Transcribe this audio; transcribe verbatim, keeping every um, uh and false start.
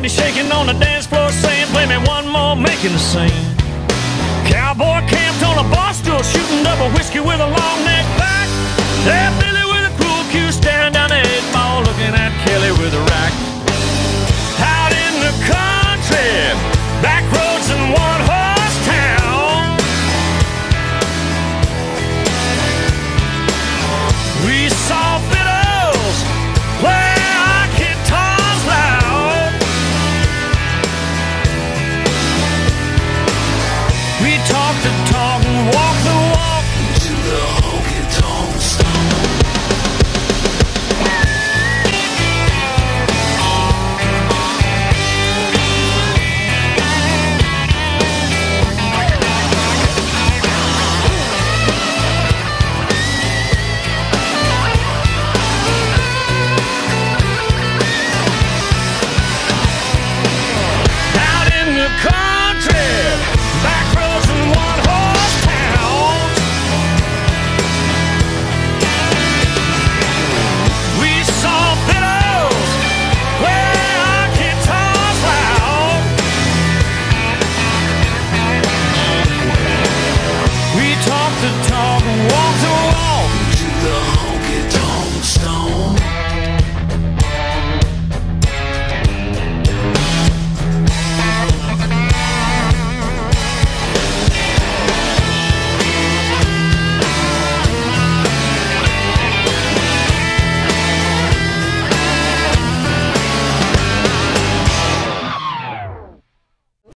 body shaking on the dance floor, saying, play me one more, making the scene. Cowboy camped on a bar stool, shooting double whiskey with a